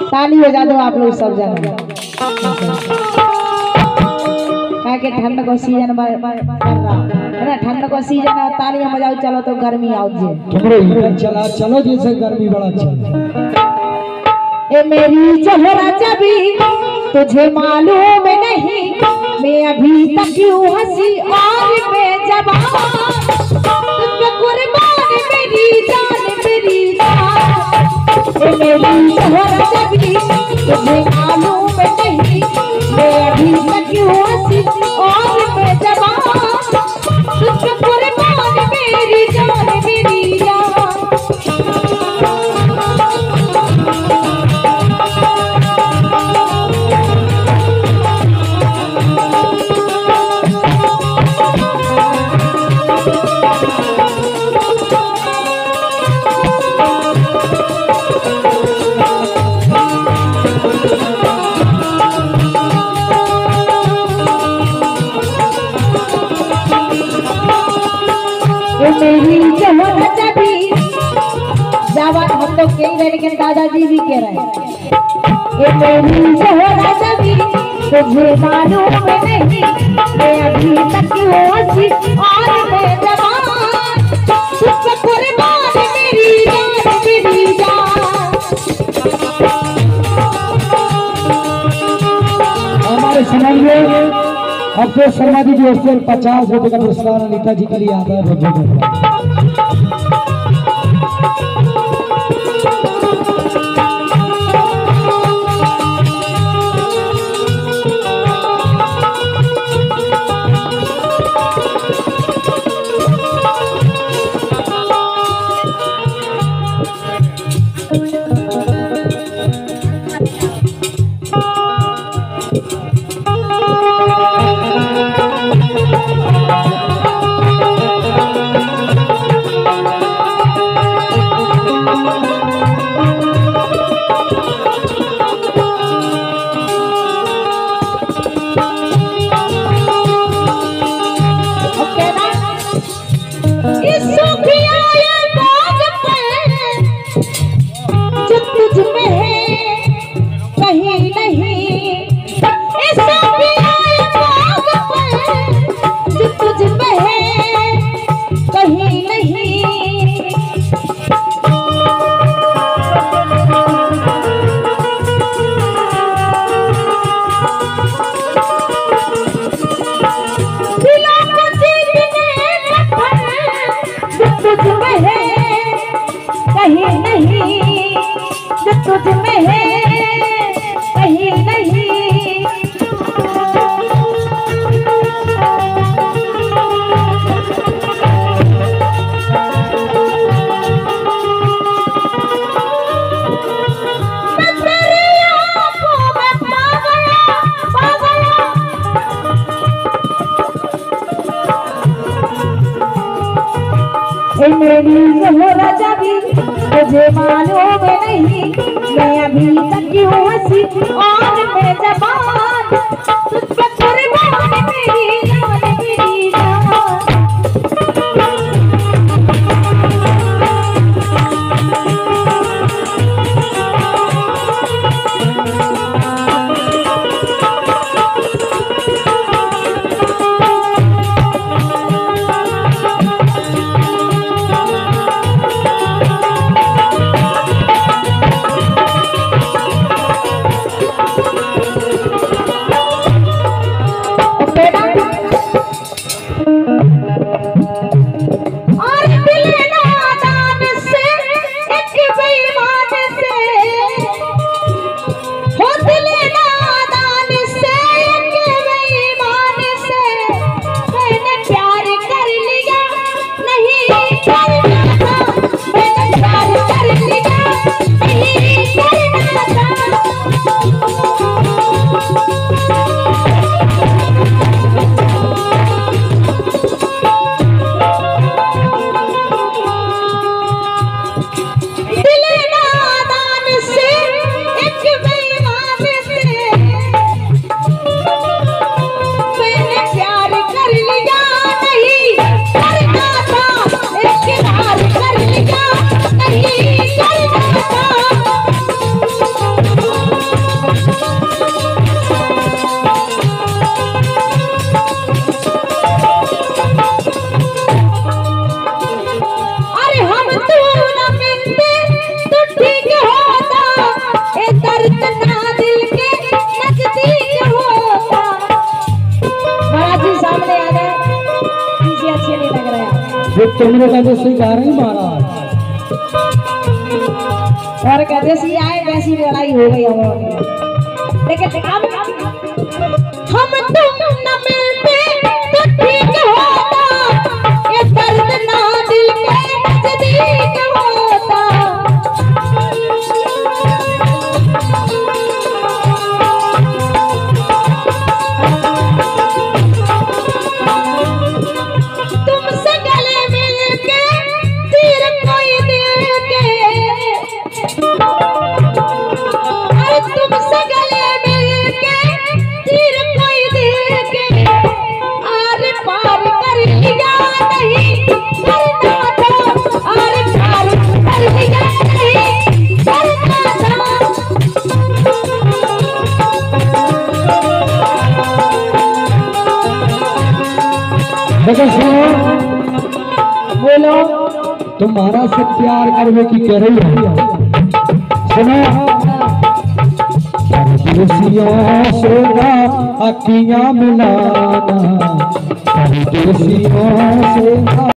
ताली बजा दो आप लोग सब जन। क्या के ठंड को सीजन चल रहा है ना, ठंड को सीजन है, ताली बजाओ चलो तो गर्मी आओ जे तुमरे चला चलो जैसे गर्मी बड़ा अच्छा। ए मेरी चेहरा जबी तुझे मालूम नहीं, मैं अभी तक क्यों हंसी और बेजबान, तुझ पे कुर्बान मेरी जान मेरी जान। ए मेरी चेहरा जबी तुझे मालूम नहीं, मैं अभी तक क्यों हंसी और बेजबान, तुझ पे कुर्बान मेरी जान मेरी जान। मेरी जवान जबी जवान हम लोग कह रहे लेकिन दादाजी भी कह रहे हैं। ये मेरी जवान जबी तुझे मालूम नहीं, मैं अभी तक हंसी और बेजबान, तुझ पे कुर्बान मेरी जान मेरी जान। हमारे समाज में अब्दुल शर्मा जी जो 50 रुपए का पुरस्कार अनिता जी के लिए आता है बहुत बहुत। तुझ में है कहीं नहीं, मैं तेरी आंखों में पागल पागल। ए मेरी ज़ोहरा जबी तुझे मालूम नहीं, मैं अभी तक क्यों हंसी और बेजबान, तुझ पे कुर्बान मेरी जान मेरी जान। तुमने कहते स्वीकार ही मारा और कहते सी आए वैसी लड़ाई हो गई हमारी। लेकिन हम तुम न मिलते तो ठीक होता, ये दर्द ना दिल के नजदीक होता। तुमसे गले मिल के तीर कोई दिल के, अरे तुमसे गले मिल के तीर कोई दिल के, आर पार कर लिया नहीं करना था, आर पार कर लिया नहीं करना था। देखो सुनो, बोलो तुम्हारा से प्यार करने की कह रही है। सुनो, परदेसियों से ना अखियां मिलाना, परदेसियों से ना